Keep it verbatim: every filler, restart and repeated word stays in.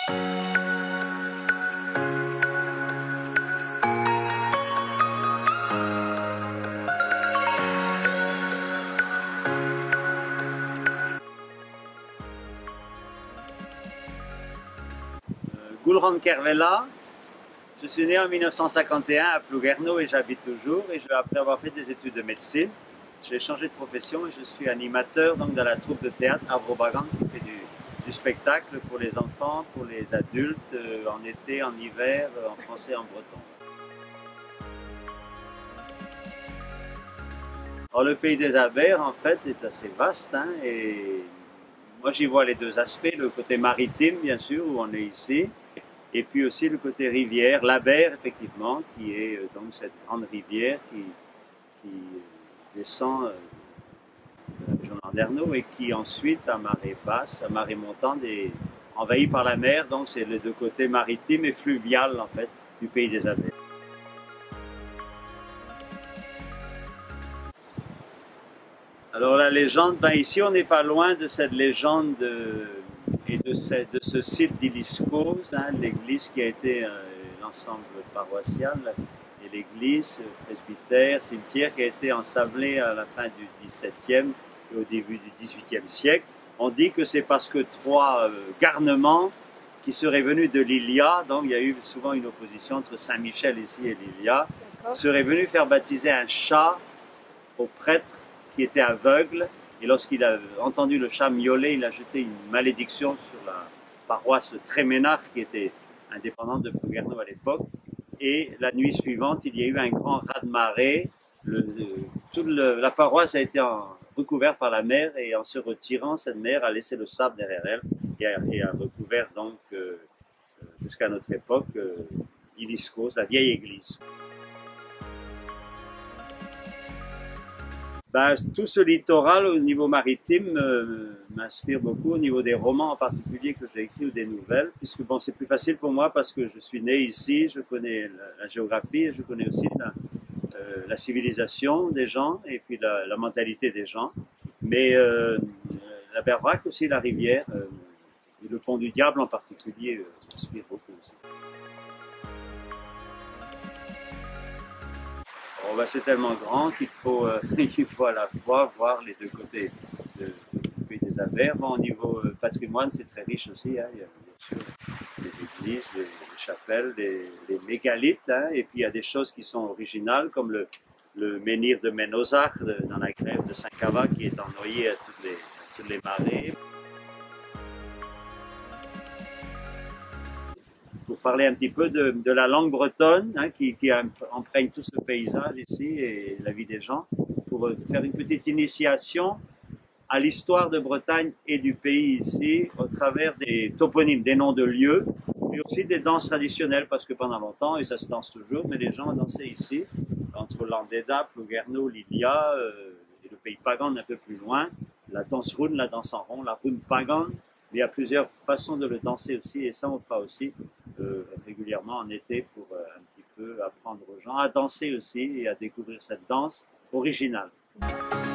Gulran Kervela, je suis né en mille neuf cent cinquante et un à Plouguerneau et j'habite toujours. Et je, après avoir fait des études de médecine, j'ai changé de profession et je suis animateur donc, dans la troupe de théâtre Avrobagan qui fait du, du spectacle pour les enfants, pour les adultes, euh, en été, en hiver, euh, en français et en breton. Alors, le pays des Abers, en fait, est assez vaste hein, et moi j'y vois les deux aspects, le côté maritime bien sûr où on est ici, et puis aussi le côté rivière, l'Aber effectivement, qui est euh, donc cette grande rivière qui, qui descend euh, de la région d'Anderno et qui ensuite à marée basse, à marée montante est envahie par la mer, donc c'est les deux côtés maritimes et fluvial en fait du pays des Abers. Alors la légende, ben ici on n'est pas loin de cette légende de, et de ce, de ce site d'Iliscos, hein, l'église qui a été euh, l'ensemble paroissial, et l'église, presbytère, cimetière qui a été ensablé à la fin du dix-septième et au début du dix-huitième siècle. On dit que c'est parce que trois euh, garnements qui seraient venus de l'Ilia, donc il y a eu souvent une opposition entre Saint-Michel ici et l'Ilia, seraient venus faire baptiser un chat au prêtre qui était aveugle, et lorsqu'il a entendu le chat miauler, il a jeté une malédiction sur la paroisse de Tréménard, qui était indépendante de Plouguerneau à l'époque, et la nuit suivante, il y a eu un grand raz-de-marée, le, toute le, la paroisse a été en, recouverte par la mer, et en se retirant, cette mer a laissé le sable derrière elle, et a, et a recouvert donc, euh, jusqu'à notre époque, euh, Iliscos, la vieille église. Ben, tout ce littoral au niveau maritime euh, m'inspire beaucoup au niveau des romans en particulier que j'ai écrits ou des nouvelles, puisque bon, c'est plus facile pour moi parce que je suis né ici, je connais la, la géographie et je connais aussi la, euh, la civilisation des gens et puis la, la mentalité des gens. Mais euh, la Berbrac aussi, la rivière, euh, et le pont du Diable en particulier euh, m'inspire beaucoup aussi. Oh ben c'est tellement grand qu'il faut, euh, qu'il faut à la fois voir les deux côtés de, du pays des Abers. Bon, au niveau euh, patrimoine, c'est très riche aussi. Hein. Il y a bien sûr les églises, les, les chapelles, les, les mégalithes. Hein. Et puis il y a des choses qui sont originales, comme le, le menhir de Ménosar dans la grève de Saint-Cava qui est ennoyé à toutes les, à toutes les marées. Pour parler un petit peu de, de la langue bretonne hein, qui, qui imprègne tout ce paysage ici et la vie des gens, pour faire une petite initiation à l'histoire de Bretagne et du pays ici au travers des toponymes, des noms de lieux, mais aussi des danses traditionnelles, parce que pendant longtemps, et ça se danse toujours, mais les gens dansaient ici, entre Landéda, Plouguerneau, l'Ilia euh, et le pays pagan un peu plus loin, la danse rune, la danse en rond, la rune pagan. Il y a plusieurs façons de le danser aussi, et ça on fera aussi euh, régulièrement en été pour euh, un petit peu apprendre aux gens à danser aussi et à découvrir cette danse originale.